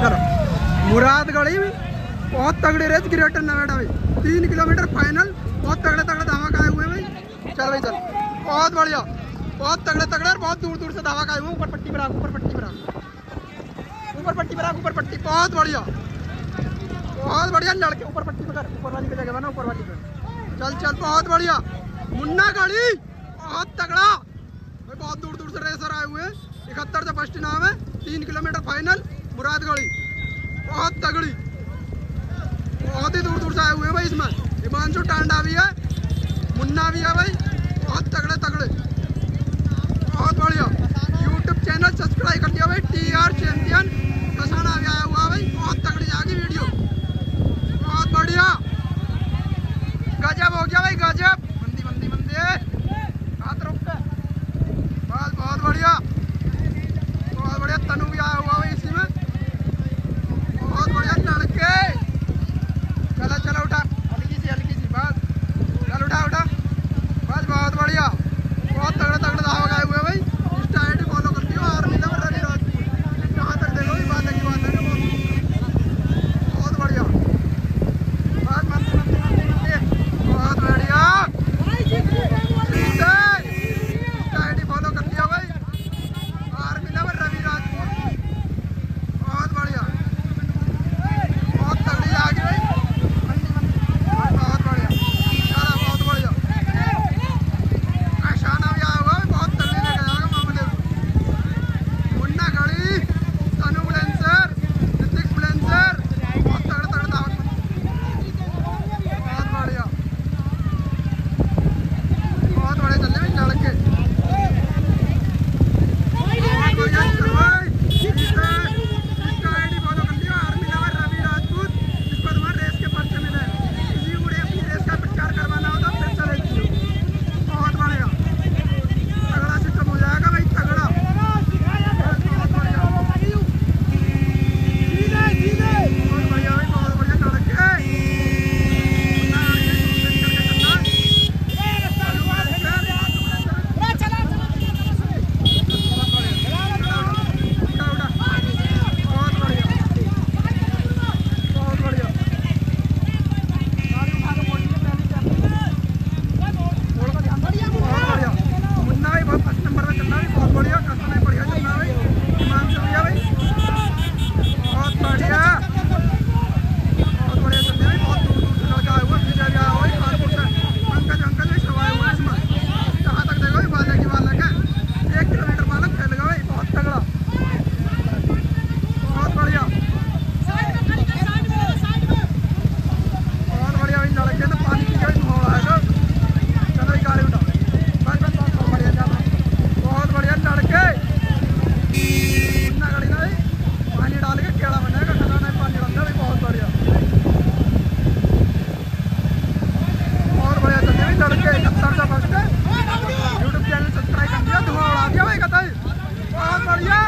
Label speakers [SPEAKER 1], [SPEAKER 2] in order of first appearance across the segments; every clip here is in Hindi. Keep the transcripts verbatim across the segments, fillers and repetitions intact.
[SPEAKER 1] इधर मुरादगढ़ी बहुत तगड़ी रेस ग्रेटर नोएडा भाई, तीन किलोमीटर फाइनल, बहुत तगड़े तगड़े धावा खाए हुए भाई। चल भाई चल, बहुत बढ़िया, बहुत तगड़े तगड़े और बहुत दूर दूर से धावा खाए हुए। ऊपर पट्टी पर, ऊपर पट्टी पर, ऊपर पट्टी पर, ऊपर पट्टी, बहुत बढ़िया, बहुत बढ़िया लड़के। ऊपर पट्टी पर, ऊपर वाली पे जगह बना, ऊपर वाली पे चल चल, बहुत बढ़िया। मुन्ना गाड़ी बहुत तगड़ा भाई, बहुत दूर दूर से रेसर आए हुए हैं। इकहत्तर से फर्स्ट नाम है, तीन किलोमीटर फाइनल, मुरादगढ़ी, बहुत तगड़ी, बहुत ही दूर दूर से आए हुए हैं भाई। इसमें हिमांशु टांडा भी है, मुन्ना भी है भाई, बहुत तगड़े तगड़े, बहुत बढ़िया। यूट्यूब चैनल सब्सक्राइब कर लिया भाई, टी आर चैंपियन कसाना भी आया हुआ भाई, बहुत तगड़ी जाएगी वीडियो, बहुत बढ़िया, गजब हो गया भाई गजब। बंदी बंदी बंदी हाथ रोक के, बस बहुत बढ़िया, बहुत बढ़िया। तनु भी आया हुआ भाई इसी में, बहुत बढ़िया लड़के। चलो चलो उठा, हल्की सी हल्की सी, बस चल उठा उठा, बस बहुत बढ़िया, बहुत तगड़े तगड़े धावा गए हुए भाई। इंस्टा आई डी फॉलो कर लियो, आर्मी लेवल रवि राजपूत, कहाँ तक देखो ये बात है की बात है, बहुत बढ़िया, बस मंदी मंदी मंदी मंदी, बहुत बढ़िया। इंस्टा आई डी फॉलो कर लिया भाई, आर्मी लेवल रवि राजपूत, बहुत बढ़िया, बहुत तगड़ी आ गई भाई, बहुत बढ़िया, चला बहुत बढ़िया। आशाना भी आया हुआ है, बहुत तगड़ी लेके जाएगा मामले। मुन्ना गाड़ी, तनु बुलेंसर, ऋतिक बुलेंसर, बहुत तगड़े तगड़े दावत, बहुत बढ़िया, बहुत बड़े चल रहे हैं लड़के, बहुत बढ़िया। चलो भाई, इसका आईडी फॉलो कर लियो, आर्मी लेवल रवि राजपूत, इस पर तुम्हारे रेस के पर्चे मिले, किसी को अपनी रेस का प्रचार करवाना हो तो फिर चले जाइए, बहुत बढ़िया, तगड़ा सिस्टम हो जाएगा भाई, तगड़ा, बहुत बढ़िया, बहुत बढ़िया भाई, बहुत बढ़िया लड़के। यूट्यूब चैनल सब्सक्राइब कर दिया, धुआं उड़ा दिया भाई कतई, बहुत बढ़िया,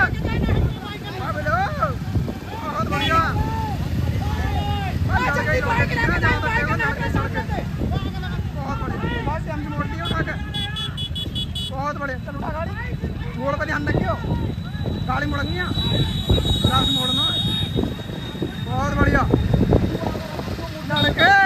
[SPEAKER 1] बहुत बढ़िया, बहुत बढ़िया। चल उठा गाड़ी, मोड़ पर ध्यान रखियो, गाड़ी मुड़नी है, मोड़ना, बहुत बढ़िया लड़के,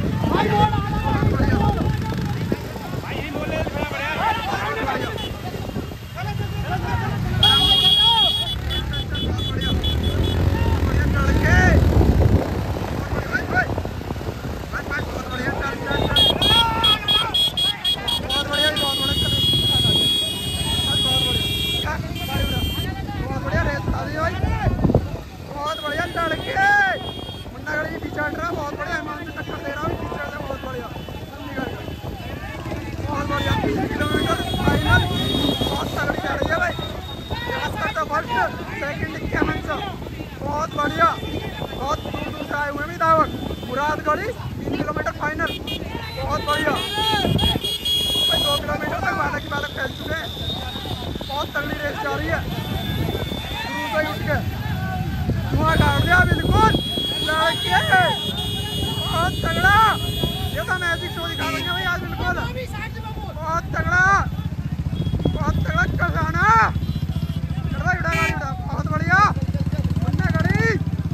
[SPEAKER 1] बहुत बढ़िया, बहुत दूर दूर से आए हुए हैं दावत, मुरादगढ़ी तीन किलोमीटर फाइनल, बहुत बढ़िया भाई। दो किलोमीटर तक बालक की बालक फैल चुके हैं, बहुत तगड़ी रेस जा रही है, शुरू से उठ के धुआं डाल दिया बिल्कुल लड़के, बहुत तगड़ा। ये तो मैजिक शो दिखा देंगे भाई आज बिल्कुल, बहुत तगड़ा, बहुत तगड़ा कसाना, बहुत बढ़िया। मुन्ना गाड़ी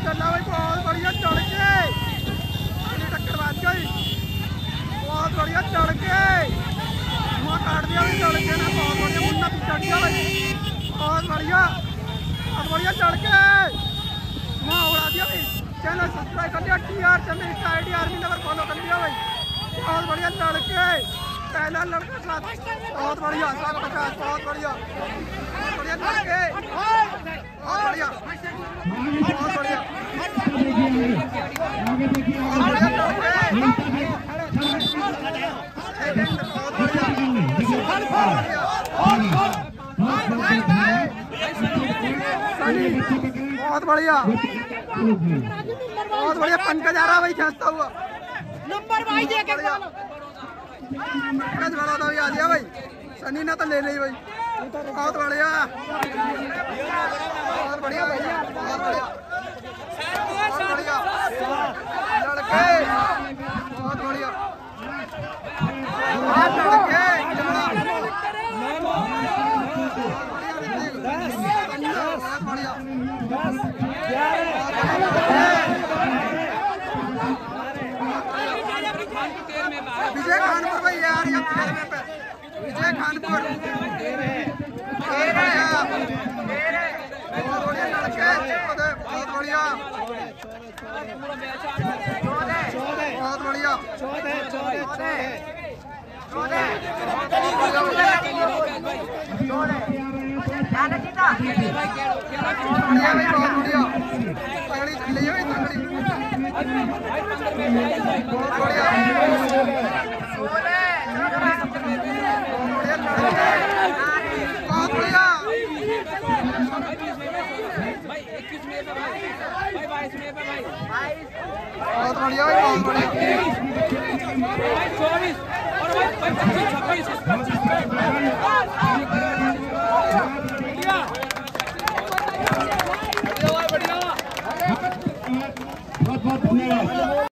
[SPEAKER 1] माशाल्लाह भाई बहुत बढ़िया चढ़ के टक्कर बात गई बहुत बढ़िया चढ़ के वहाँ काट दिया भाई चढ़ के ना बहुत बढ़िया मुन्ना भी चढ़ गया भाई बहुत बढ़िया बहुत बढ़िया चढ़ के वहाँ उड़ा दिया भाई चैनल सब्सक्राइब कर लिया T R channel Insta I D army number follow कर लिया भाई बहुत बढ़िया चढ़ के पहला लड़का साथ बहुत बढ़िया सात पचास बहुत बढ़िया बहुत बढ़िया चढ़ के बहुत बढ़िया बहुत बढ़िया बहुत बढ़िया चढ़ के सेकंड बहुत बढ़िया सनी बहुत बढ़िया बहुत बढ़िया पंकज आ रहा भाई खींचता हुआ
[SPEAKER 2] नंबर भाई दे के
[SPEAKER 1] पंकज बड़ा था आ दिया भाई सनी ने तो ले ली भाई बहुत बढ़िया बहुत बढ़िया भैया बहुत बढ़िया बहुत बढ़िया लड़के बहुत बढ़िया लड़के बहुत बढ़िया विजय खानपुर भाई यार ये पे विजय खानपुर बहुत बढ़िया लड़के बहुत बढ़िया बहुत बढ़िया बढ़िया भाई बहुत बढ़िया तगड़ी चल रही है तगड़ी बहुत बढ़िया बहुत बढ़िया बहुत बढ़िया भाई बहुत बढ़िया